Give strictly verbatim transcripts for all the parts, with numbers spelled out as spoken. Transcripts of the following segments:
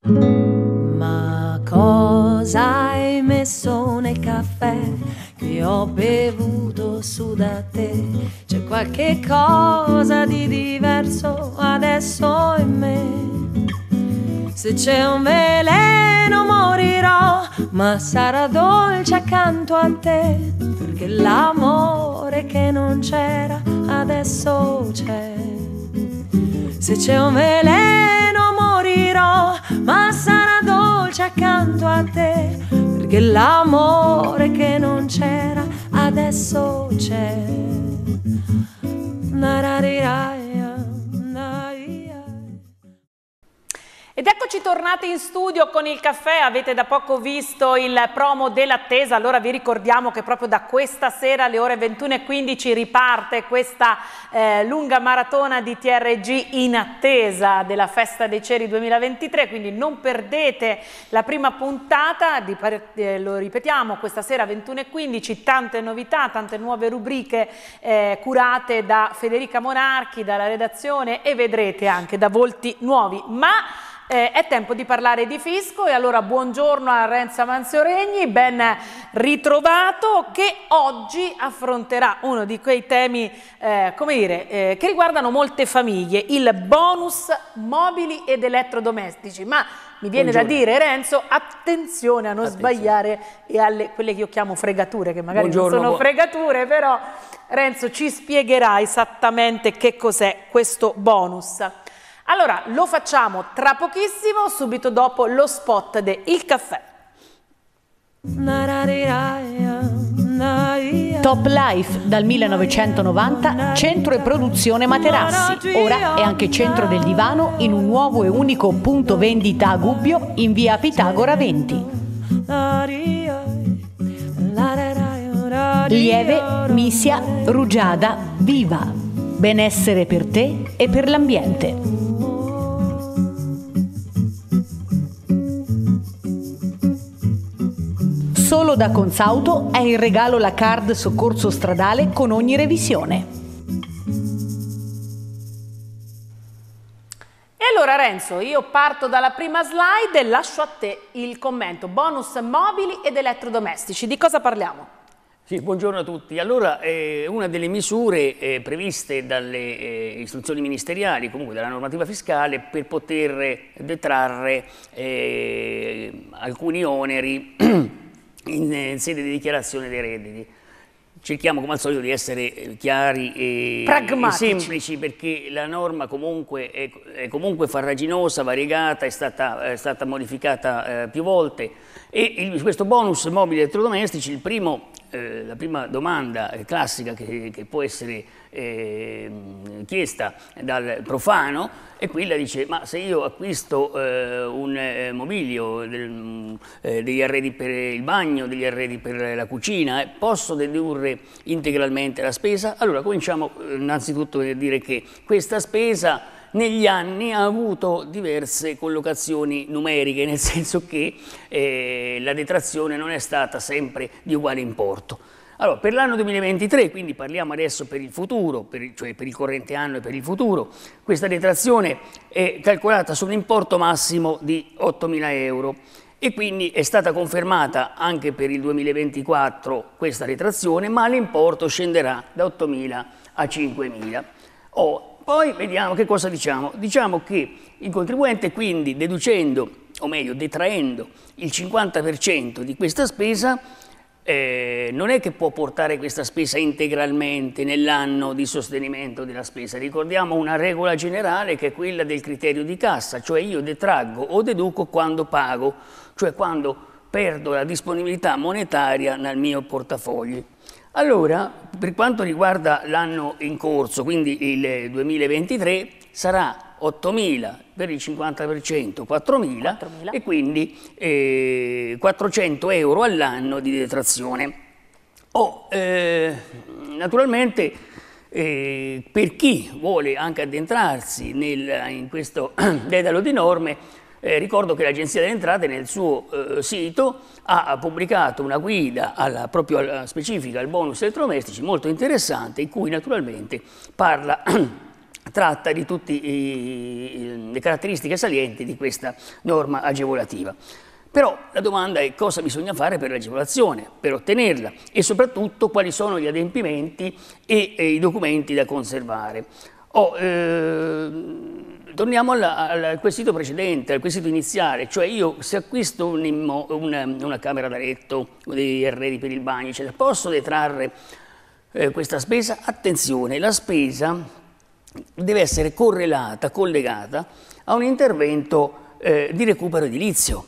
Ma cosa hai messo nel caffè che ho bevuto su da te? C'è qualche cosa di diverso adesso in me. Se c'è un veleno morirò, ma sarà dolce accanto a te, perché l'amore che non c'era adesso c'è. Se c'è un veleno morirò, ma sarà dolce accanto a te, perché l'amore che non c'era adesso c'è. Ed eccoci tornati in studio con il caffè. Avete da poco visto il promo dell'attesa, allora vi ricordiamo che proprio da questa sera alle ore ventuno e quindici riparte questa eh, lunga maratona di T R G in attesa della Festa dei Ceri duemilaventitré, quindi non perdete la prima puntata, di, eh, lo ripetiamo, questa sera ventuno e quindici, tante novità, tante nuove rubriche eh, curate da Federica Monarchi, dalla redazione, e vedrete anche da volti nuovi. Ma Eh, è tempo di parlare di fisco, e allora buongiorno a Renzo Manzioregni, ben ritrovato, che oggi affronterà uno di quei temi eh, come dire, eh, che riguardano molte famiglie, il bonus mobili ed elettrodomestici. Ma mi viene buongiorno da dire, Renzo, attenzione a non attenzione. sbagliare e alle quelle che io chiamo fregature, che magari buongiorno, non sono fregature, però Renzo ci spiegherà esattamente che cos'è questo bonus. Allora, lo facciamo tra pochissimo, subito dopo lo spot de Il Caffè. Top Life dal millenovecentonovanta, centro e produzione materassi. Ora è anche centro del divano in un nuovo e unico punto vendita a Gubbio in via Pitagora venti. Lieve, Misia, Rugiada, Viva. Benessere per te e per l'ambiente. Solo da Consauto è in regalo la card soccorso stradale con ogni revisione. E allora Renzo, io parto dalla prima slide e lascio a te il commento. Bonus mobili ed elettrodomestici, di cosa parliamo? Sì, buongiorno a tutti. Allora, eh, una delle misure eh, previste dalle eh, istruzioni ministeriali, comunque dalla normativa fiscale, per poter detrarre eh, alcuni oneri in sede di dichiarazione dei redditi. Cerchiamo come al solito di essere chiari e, e semplici, perché la norma comunque è, è comunque farraginosa, variegata, è stata, è stata modificata eh, più volte, e il, questo bonus mobili elettrodomestici, il primo, eh, la prima domanda classica che, che può essere eh, chiesta dal profano è quella, dice: ma se io acquisto eh, un eh, mobilio, del, eh, degli arredi per il bagno, degli arredi per la cucina, eh, posso dedurre integralmente la spesa? Allora cominciamo eh, innanzitutto a dire che questa spesa negli anni ha avuto diverse collocazioni numeriche, nel senso che eh, la detrazione non è stata sempre di uguale importo. Allora, per l'anno duemilaventitré, quindi parliamo adesso per il futuro, per il, cioè per il corrente anno e per il futuro, questa detrazione è calcolata su un importo massimo di ottomila euro, e quindi è stata confermata anche per il duemilaventiquattro questa detrazione, ma l'importo scenderà da ottomila a cinquemila. Oh, poi vediamo che cosa diciamo. Diciamo che il contribuente, quindi, deducendo, o meglio detraendo il cinquanta per cento di questa spesa, Eh, non è che può portare questa spesa integralmente nell'anno di sostenimento della spesa. Ricordiamo una regola generale, che è quella del criterio di cassa, cioè io detraggo o deduco quando pago, cioè quando perdo la disponibilità monetaria nel mio portafogli. Allora, per quanto riguarda l'anno in corso, quindi il duemilaventitré, sarà ottomila per il cinquanta per cento, quattromila, e quindi eh, quattrocento euro all'anno di detrazione. Oh, eh, naturalmente eh, per chi vuole anche addentrarsi nel, in questo dedalo di norme, eh, ricordo che l'Agenzia delle Entrate nel suo eh, sito ha pubblicato una guida alla, proprio alla, specifica al bonus elettrodomestici, molto interessante, in cui naturalmente parla tratta di tutte le caratteristiche salienti di questa norma agevolativa. Però la domanda è cosa bisogna fare per l'agevolazione, per ottenerla e soprattutto quali sono gli adempimenti e, e i documenti da conservare. Oh, eh, torniamo alla, al quesito precedente, al quesito iniziale, cioè io se acquisto un una, una camera da letto, dei arredi per il bagno, eccetera, posso detrarre eh, questa spesa? Attenzione, la spesa deve essere correlata, collegata a un intervento eh, di recupero edilizio.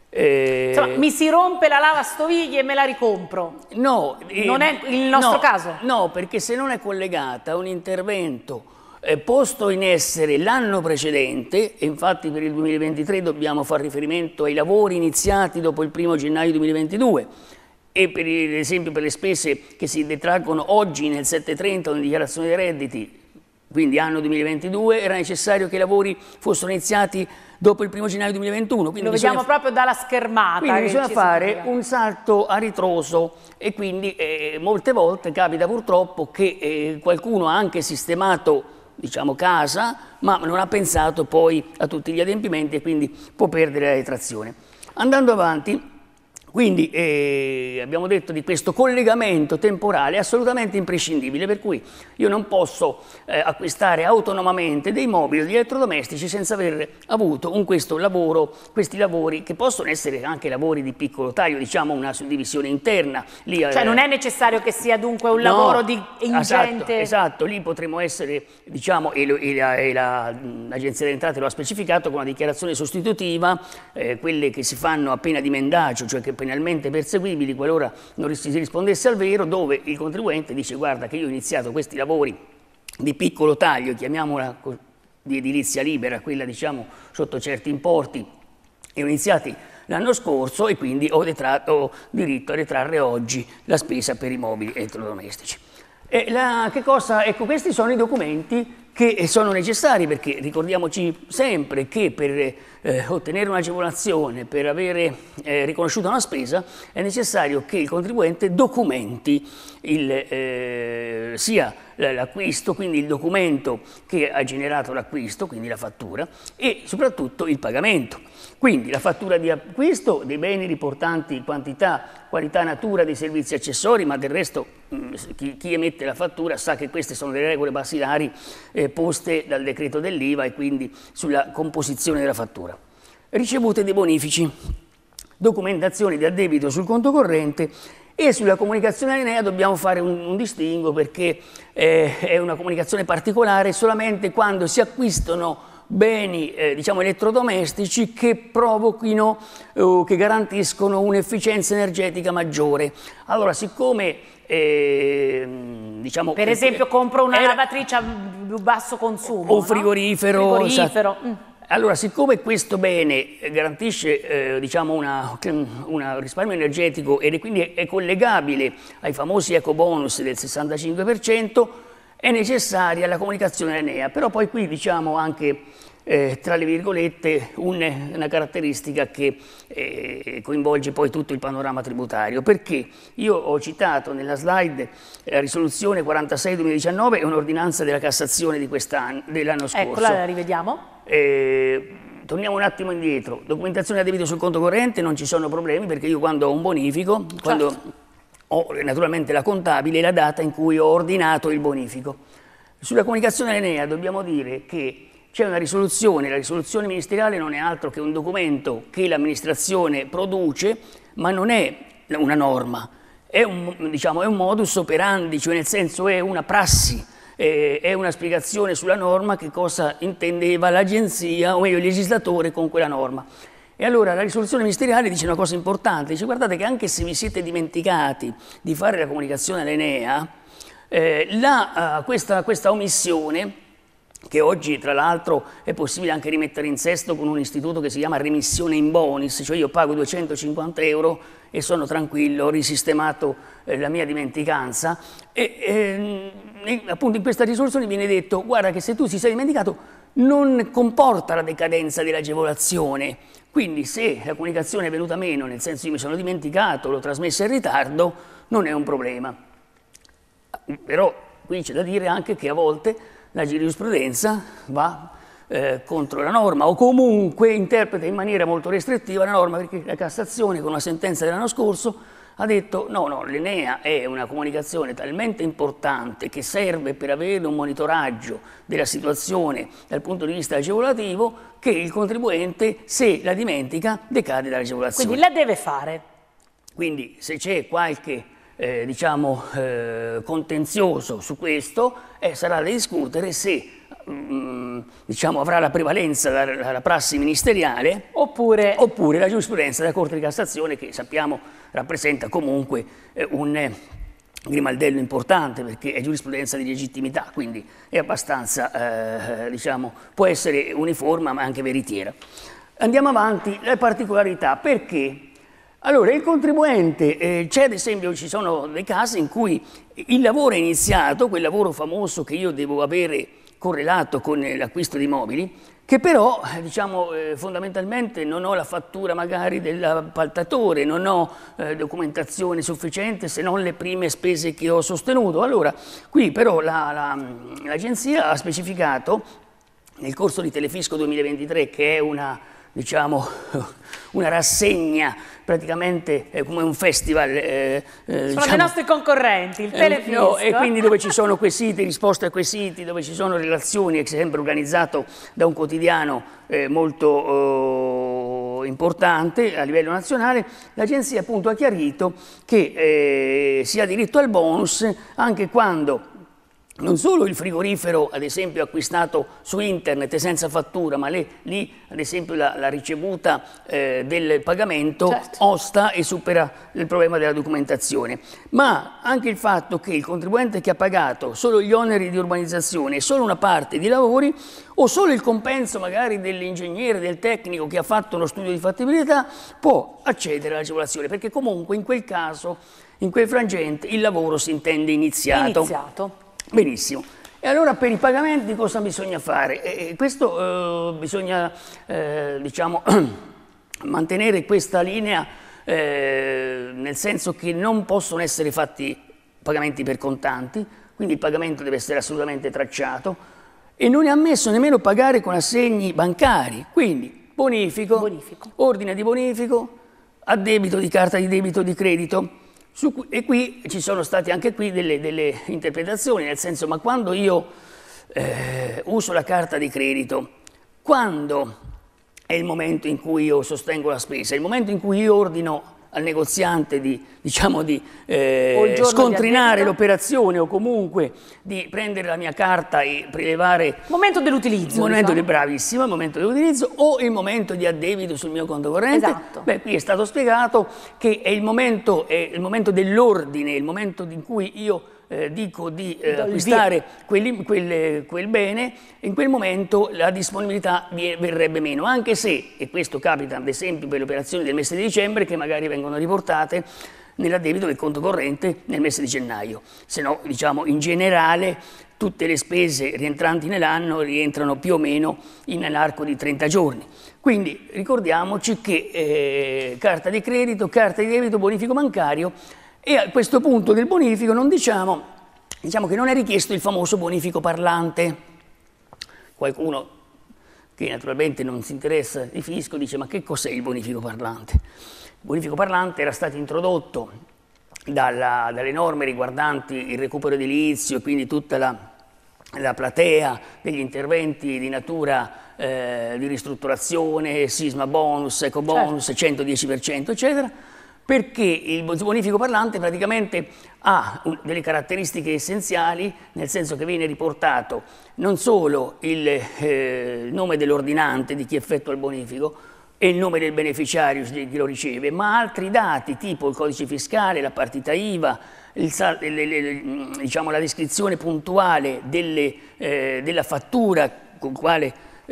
Eh, Insomma, mi si rompe la lavastoviglie e me la ricompro. No, non è il nostro no, caso. No, perché se non è collegata a un intervento eh, posto in essere l'anno precedente, e infatti per il duemilaventitré dobbiamo fare riferimento ai lavori iniziati dopo il primo gennaio duemilaventidue, e per esempio per le spese che si detraggono oggi nel settecentotrenta in dichiarazione dei redditi, quindi anno duemilaventidue, era necessario che i lavori fossero iniziati dopo il primo gennaio duemilaventuno. Quindi lo vediamo proprio dalla schermata. Quindi bisogna fare un salto a ritroso e quindi eh, molte volte capita purtroppo che eh, qualcuno ha anche sistemato, diciamo, casa, ma non ha pensato poi a tutti gli adempimenti e quindi può perdere la detrazione. Andando avanti, quindi eh, abbiamo detto di questo collegamento temporale assolutamente imprescindibile, per cui io non posso eh, acquistare autonomamente dei mobili o degli elettrodomestici senza aver avuto un questo lavoro, questi lavori che possono essere anche lavori di piccolo taglio, diciamo una suddivisione interna. Lì, cioè eh, non è necessario che sia dunque un no, lavoro di ingente... Esatto, esatto, lì potremo essere, diciamo, e, lo, e l'Agenzia delle Entrate lo ha specificato con una dichiarazione sostitutiva, eh, quelle che si fanno a pena di mendacio, cioè che penalmente perseguibili qualora non si rispondesse al vero, dove il contribuente dice guarda che io ho iniziato questi lavori di piccolo taglio, chiamiamola di edilizia libera, quella diciamo sotto certi importi, e ho iniziati l'anno scorso e quindi ho, ho diritto a detrarre oggi la spesa per i mobili elettrodomestici. E la, che cosa, ecco, questi sono i documenti che sono necessari, perché ricordiamoci sempre che per eh, ottenere un'agevolazione, per avere eh, riconosciuta una spesa, è necessario che il contribuente documenti il, eh, sia l'acquisto, quindi il documento che ha generato l'acquisto, quindi la fattura, e soprattutto il pagamento. Quindi la fattura di acquisto dei beni riportanti quantità, qualità, natura dei servizi accessori, ma del resto mh, chi, chi emette la fattura sa che queste sono le regole basilari eh, poste dal decreto dell'I V A e quindi sulla composizione della fattura. Ricevute dei bonifici, documentazione di addebito sul conto corrente, e sulla comunicazione all'Enea dobbiamo fare un, un distinguo, perché eh, è una comunicazione particolare solamente quando si acquistano beni eh, diciamo elettrodomestici che provochino, eh, che garantiscono un'efficienza energetica maggiore. Allora, siccome eh, diciamo per esempio compro una era, lavatrice a basso consumo o un frigorifero, no? frigorifero. Mm. Allora, siccome questo bene garantisce eh, diciamo una, un risparmio energetico ed è quindi è collegabile ai famosi ecobonus del sessantacinque per cento, è necessaria la comunicazione all'Enea. Però poi qui diciamo anche eh, tra le virgolette un, una caratteristica che eh, coinvolge poi tutto il panorama tributario, perché io ho citato nella slide la risoluzione quarantasei duemiladiciannove e un'ordinanza della Cassazione di quest'anno, dell'anno scorso. Eccola, la rivediamo. Eh, torniamo un attimo indietro, documentazione a debito sul conto corrente, non ci sono problemi, perché io quando ho un bonifico, certo, quando ho naturalmente la contabile e la data in cui ho ordinato il bonifico. Sulla comunicazione all'Enea dobbiamo dire che c'è una risoluzione, la risoluzione ministeriale non è altro che un documento che l'amministrazione produce, ma non è una norma, è un, diciamo, è un modus operandi, cioè nel senso è una prassi. È una spiegazione sulla norma, che cosa intendeva l'agenzia, o meglio il legislatore, con quella norma. E allora la risoluzione ministeriale dice una cosa importante, dice guardate che anche se vi siete dimenticati di fare la comunicazione all'Enea, eh, la, uh, questa, questa omissione, che oggi tra l'altro è possibile anche rimettere in sesto con un istituto che si chiama remissione in bonis, cioè io pago duecentocinquanta euro e sono tranquillo, ho risistemato eh, la mia dimenticanza, e eh, appunto in questa risoluzione viene detto guarda che se tu ti sei dimenticato non comporta la decadenza dell'agevolazione, quindi se la comunicazione è venuta meno, nel senso io mi sono dimenticato, l'ho trasmessa in ritardo, non è un problema. Però qui c'è da dire anche che a volte la giurisprudenza va eh, contro la norma o comunque interpreta in maniera molto restrittiva la norma, perché la Cassazione con una sentenza dell'anno scorso ha detto no, no, l'Enea è una comunicazione talmente importante che serve per avere un monitoraggio della situazione dal punto di vista agevolativo che il contribuente, se la dimentica, decade dall'agevolazione. Quindi la deve fare. Quindi se c'è qualche eh, diciamo, eh, contenzioso su questo, eh, sarà da discutere se mh, diciamo, avrà la prevalenza la, la, la prassi ministeriale oppure... oppure la giurisprudenza della Corte di Cassazione, che sappiamo rappresenta comunque eh, un eh, grimaldello importante, perché è giurisprudenza di legittimità, quindi è abbastanza, eh, diciamo, può essere uniforme ma anche veritiera. Andiamo avanti, le particolarità, perché? Allora, il contribuente, eh, c'è ad esempio, ci sono dei casi in cui il lavoro è iniziato, quel lavoro famoso che io devo avere correlato con l'acquisto di mobili, che però, diciamo, eh, fondamentalmente non ho la fattura magari dell'appaltatore, non ho eh, documentazione sufficiente se non le prime spese che ho sostenuto. Allora, qui però l'agenzia la, la, ha specificato nel corso di Telefisco duemilaventitré, che è una, diciamo, una rassegna praticamente è come un festival. Eh, sono diciamo, dei nostri concorrenti, il eh, Telefisco. No, e quindi dove ci sono quesiti, risposte a quesiti, dove ci sono relazioni, che è sempre organizzato da un quotidiano eh, molto eh, importante a livello nazionale, l'agenzia appunto ha chiarito che eh, si ha diritto al bonus anche quando non solo il frigorifero, ad esempio, acquistato su internet senza fattura, ma lì, lì ad esempio, la, la ricevuta eh, del pagamento certo. osta e supera il problema della documentazione. Ma anche il fatto che il contribuente che ha pagato solo gli oneri di urbanizzazione e solo una parte di lavori, o solo il compenso magari dell'ingegnere, del tecnico che ha fatto uno studio di fattibilità, può accedere all'agevolazione, perché comunque in quel caso, in quel frangente, il lavoro si intende iniziato. Iniziato. Benissimo. E allora per i pagamenti cosa bisogna fare? E questo eh, bisogna eh, diciamo, mantenere questa linea eh, nel senso che non possono essere fatti pagamenti per contanti, quindi il pagamento deve essere assolutamente tracciato e non è ammesso nemmeno pagare con assegni bancari, quindi bonifico, bonifico. ordine di bonifico, addebito di carta di debito di credito. Su, e qui ci sono state anche qui delle, delle interpretazioni, nel senso, ma quando io eh, uso la carta di credito, quando è il momento in cui io sostengo la spesa? È il momento in cui io ordino al negoziante di, diciamo, di eh, scontrinare l'operazione o comunque di prendere la mia carta e prelevare... Momento dell'utilizzo. Momento diciamo. del bravissimo, il momento dell'utilizzo o il momento di addebito sul mio conto corrente. Esatto. Beh, qui è stato spiegato che è il momento, è il momento dell'ordine, il momento in cui io eh, dico di eh, acquistare quel, quel, quel bene, in quel momento la disponibilità verrebbe meno, anche se, e questo capita ad esempio per le operazioni del mese di dicembre, che magari vengono riportate nell'addebito del conto corrente nel mese di gennaio, se no, diciamo, in generale tutte le spese rientranti nell'anno rientrano più o meno nell'arco di trenta giorni. Quindi ricordiamoci che eh, carta di credito, carta di debito, bonifico bancario, e a questo punto del bonifico non diciamo, diciamo che non è richiesto il famoso bonifico parlante. Qualcuno che naturalmente non si interessa di fisco dice: ma che cos'è il bonifico parlante? Il bonifico parlante era stato introdotto dalla, dalle norme riguardanti il recupero edilizio e quindi tutta la, la platea degli interventi di natura eh, di ristrutturazione, sisma bonus, eco bonus, certo. centodieci per cento eccetera, perché il bonifico parlante praticamente ha delle caratteristiche essenziali, nel senso che viene riportato non solo il eh, nome dell'ordinante, di chi effettua il bonifico, e il nome del beneficiario di chi lo riceve, ma altri dati tipo il codice fiscale, la partita I V A, il, le, le, diciamo, la descrizione puntuale delle, eh, della fattura con quale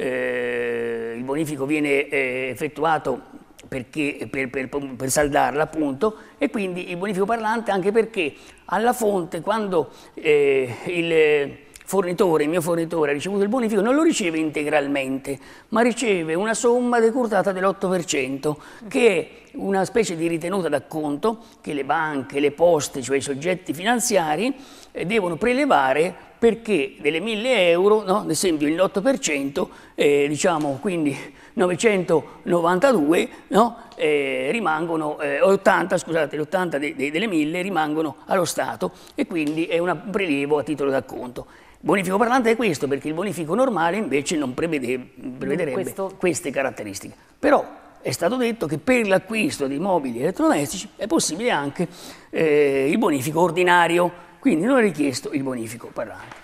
eh, il bonifico viene eh, effettuato perché, per, per, per saldarla appunto, e quindi il bonifico parlante anche perché alla fonte, quando eh, il fornitore, il mio fornitore ha ricevuto il bonifico, non lo riceve integralmente, ma riceve una somma decurtata dell'otto per cento, che è una specie di ritenuta d'acconto che le banche, le poste, cioè i soggetti finanziari, eh, devono prelevare perché delle mille euro, no, ad esempio il otto per cento, eh, diciamo quindi novecentonovantadue, no, eh, rimangono, eh, ottanta, scusate, l'ottanta de, de, delle mille rimangono allo Stato e quindi è un prelievo a titolo d'acconto. Bonifico parlante è questo, perché il bonifico normale invece non prevede, prevederebbe questo. queste caratteristiche. Però è stato detto che per l'acquisto di mobili elettrodomestici è possibile anche eh, il bonifico ordinario, quindi non è richiesto il bonifico parlante.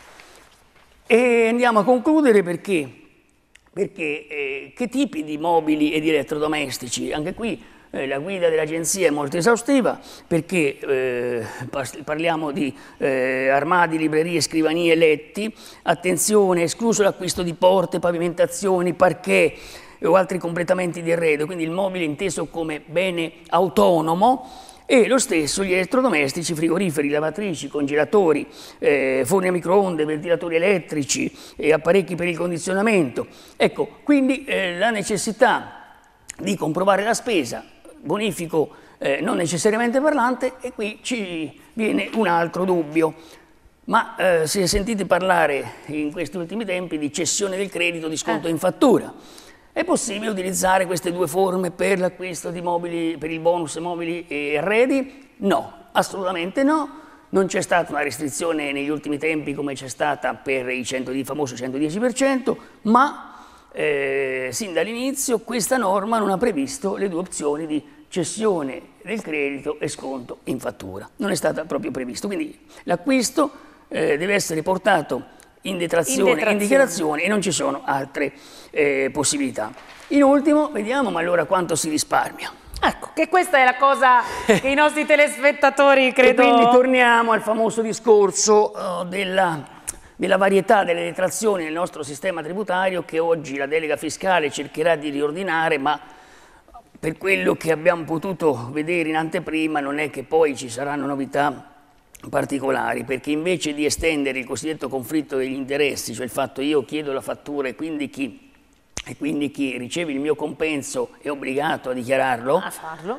E andiamo a concludere perché, perché eh, che tipi di mobili e di elettrodomestici? Anche qui eh, la guida dell'agenzia è molto esaustiva, perché eh, parliamo di eh, armadi, librerie, scrivanie, letti, attenzione, escluso l'acquisto di porte, pavimentazioni, parquet o altri completamenti di arredo, quindi il mobile inteso come bene autonomo, e lo stesso gli elettrodomestici, frigoriferi, lavatrici, congelatori, eh, forni a microonde, ventilatori elettrici e apparecchi per il condizionamento. Ecco, quindi eh, la necessità di comprovare la spesa, bonifico eh, non necessariamente parlante, e qui ci viene un altro dubbio. Ma eh, si è sentito parlare in questi ultimi tempi di cessione del credito di sconto eh. in fattura. È possibile utilizzare queste due forme per l'acquisto di mobili, per il bonus mobili e arredi? No, assolutamente no. Non c'è stata una restrizione negli ultimi tempi come c'è stata per i cento, il famoso centodieci per cento, ma eh, sin dall'inizio questa norma non ha previsto le due opzioni di cessione del credito e sconto in fattura. Non è stata proprio previsto, quindi l'acquisto eh, deve essere portato in detrazione, in, detrazione. in dichiarazione, e non ci sono altre eh, possibilità. In ultimo, vediamo ma allora quanto si risparmia. Ecco, che questa è la cosa che i nostri telespettatori credo... E quindi torniamo al famoso discorso uh, della, della varietà delle detrazioni nel nostro sistema tributario, che oggi la delega fiscale cercherà di riordinare, ma per quello che abbiamo potuto vedere in anteprima non è che poi ci saranno novità particolari, perché invece di estendere il cosiddetto conflitto degli interessi, cioè il fatto io chiedo la fattura e quindi chi, e quindi chi riceve il mio compenso è obbligato a dichiararlo, a farlo,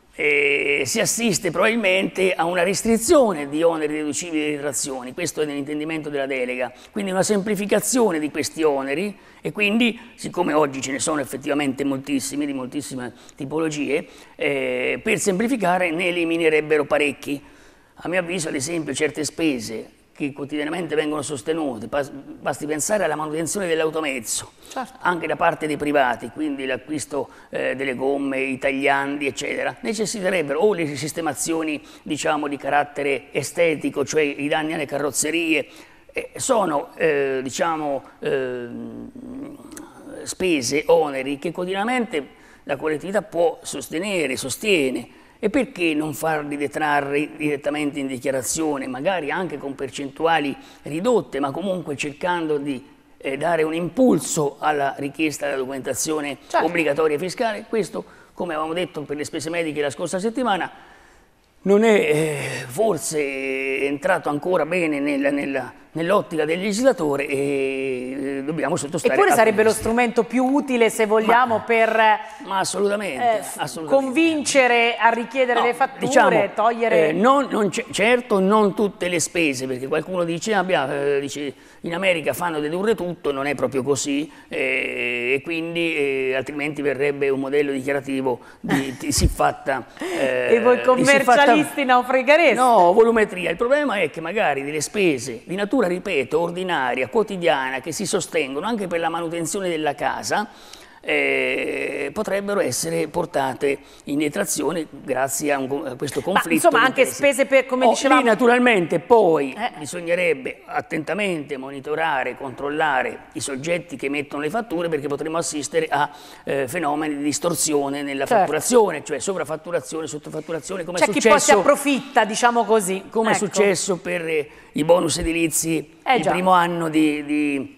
eh, si assiste probabilmente a una restrizione di oneri deducibili e detrazioni. Questo è nell'intendimento della delega, quindi una semplificazione di questi oneri, e quindi, siccome oggi ce ne sono effettivamente moltissimi, di moltissime tipologie, eh, per semplificare ne eliminerebbero parecchi. A mio avviso, ad esempio, certe spese che quotidianamente vengono sostenute, basti pensare alla manutenzione dell'automezzo, certo. anche da parte dei privati, quindi l'acquisto eh, delle gomme, i tagliandi, eccetera, necessiterebbero o le sistemazioni, diciamo, di carattere estetico, cioè i danni alle carrozzerie, eh, sono, eh, diciamo, eh, spese, oneri che quotidianamente la collettività può sostenere, sostiene. E perché non farli detrarre direttamente in dichiarazione, magari anche con percentuali ridotte, ma comunque cercando di eh, dare un impulso alla richiesta della documentazione certo. obbligatoria fiscale? Questo, come avevamo detto per le spese mediche la scorsa settimana, non è eh, forse entrato ancora bene nella, nella, nell'ottica del legislatore, e eh, dobbiamo sottostare. Eppure sarebbe lo strumento più utile, se vogliamo, ma, per ma assolutamente, eh, assolutamente. convincere a richiedere no, le fatture, diciamo, togliere... Eh, non, non certo non tutte le spese, perché qualcuno dice, abbia, eh, dice in America fanno dedurre tutto, non è proprio così, eh, e quindi eh, altrimenti verrebbe un modello dichiarativo di, di siffatta... Eh, e voi commercialisti naufraghereste? No, volumetria. Il problema è che magari delle spese di natura, ripeto, ordinaria, quotidiana, che si sostengono anche per la manutenzione della casa, eh, potrebbero essere portate in detrazione grazie a, un, a questo conflitto. Ma insomma anche spese per, come oh, dicevamo... Lì naturalmente poi eh. bisognerebbe attentamente monitorare, controllare i soggetti che emettono le fatture, perché potremmo assistere a eh, fenomeni di distorsione nella certo. fatturazione, cioè sovrafatturazione, sottofatturazione, come C'è è successo... chi poi si approfitta, diciamo così. Come ecco. è successo per eh, i bonus edilizi eh, il già. primo anno di... di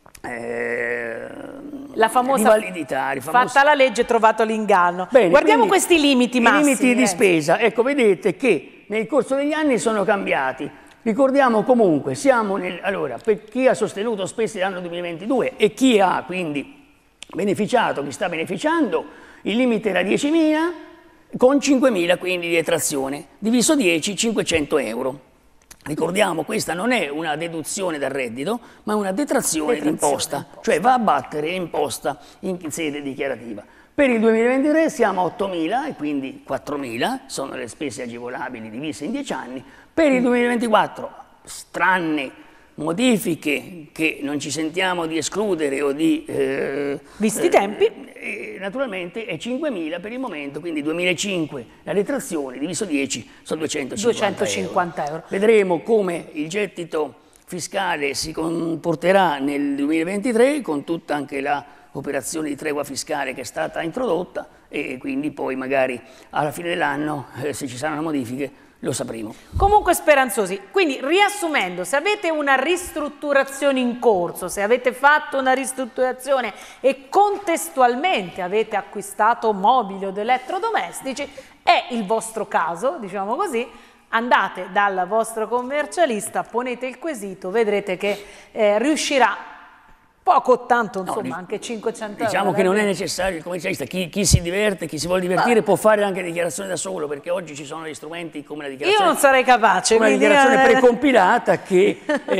eh, la famosa validità, famoso... fatta la legge, trovato l'inganno. Guardiamo questi limiti massimi. I limiti eh. di spesa, ecco, vedete che nel corso degli anni sono cambiati. Ricordiamo comunque, siamo nel... Allora, per chi ha sostenuto spese dell'anno duemilaventidue e chi ha quindi beneficiato, chi sta beneficiando, il limite era diecimila con cinquemila quindi di detrazione, diviso dieci, cinquecento euro. Ricordiamo, questa non è una deduzione dal reddito, ma una detrazione, detrazione d'imposta, cioè va a battere imposta in sede dichiarativa. Per il duemilaventitré siamo a ottomila e quindi quattromila, sono le spese agevolabili divise in dieci anni. Per il duemilaventiquattro, tranne modifiche che non ci sentiamo di escludere o di... Eh, Visti i tempi. Eh, naturalmente è cinquemila per il momento, quindi duemilacinque la detrazione diviso dieci sono duecentocinquanta euro. Vedremo come il gettito fiscale si comporterà nel duemilaventitré con tutta anche la operazione di tregua fiscale che è stata introdotta e quindi poi magari alla fine dell'anno, eh, se ci saranno modifiche, lo sapremo. Comunque speranzosi. Quindi riassumendo, se avete una ristrutturazione in corso, se avete fatto una ristrutturazione e contestualmente avete acquistato mobili o elettrodomestici, è il vostro caso, diciamo così, andate dal vostro commercialista, ponete il quesito, vedrete che eh, riuscirà poco o tanto, insomma, no, anche cinquecento euro. Diciamo che non è necessario il commercialista, chi, chi si diverte, chi si vuole divertire ah. può fare anche dichiarazioni da solo, perché oggi ci sono degli strumenti come la dichiarazione. Io non sarei capace. Come la dichiarazione precompilata che,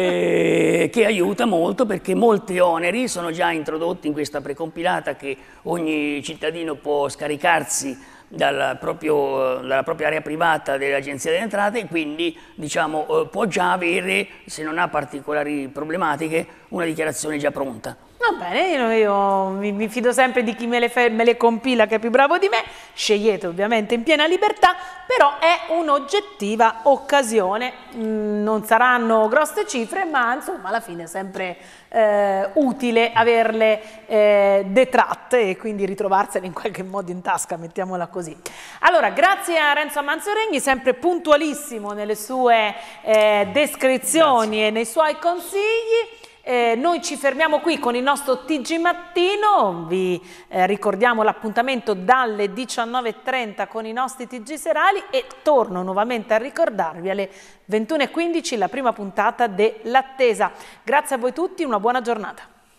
eh, che aiuta molto, perché molti oneri sono già introdotti in questa precompilata che ogni cittadino può scaricarsi dal proprio, dalla propria area privata dell'Agenzia delle Entrate e quindi diciamo, può già avere, se non ha particolari problematiche, una dichiarazione già pronta. Va bene, io, io mi, mi fido sempre di chi me le, fe, me le compila, che è più bravo di me, scegliete ovviamente in piena libertà, però è un'oggettiva occasione, mm, non saranno grosse cifre, ma insomma alla fine è sempre eh, utile averle eh, detratte e quindi ritrovarsele in qualche modo in tasca, mettiamola così. Allora, grazie a Renzo Manzoregni, sempre puntualissimo nelle sue eh, descrizioni grazie. E nei suoi consigli. Eh, noi ci fermiamo qui con il nostro T G Mattino, vi eh, ricordiamo l'appuntamento dalle diciannove e trenta con i nostri T G serali e torno nuovamente a ricordarvi alle ventuno e quindici la prima puntata dell'Attesa. Grazie a voi tutti, una buona giornata.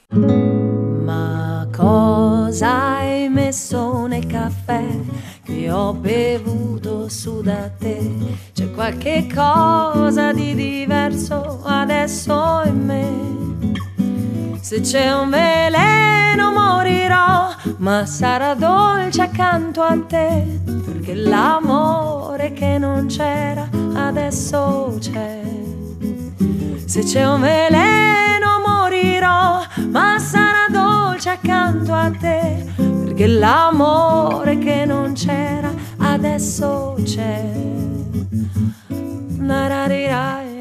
Ma cosa hai messo nel caffè che ho bevuto su da te? C'è qualche cosa di diverso adesso in me. Se c'è un veleno morirò, ma sarà dolce accanto a te, perché l'amore che non c'era adesso c'è. Se c'è un veleno morirò, ma sarà dolce accanto a te, perché l'amore che non c'era adesso c'è.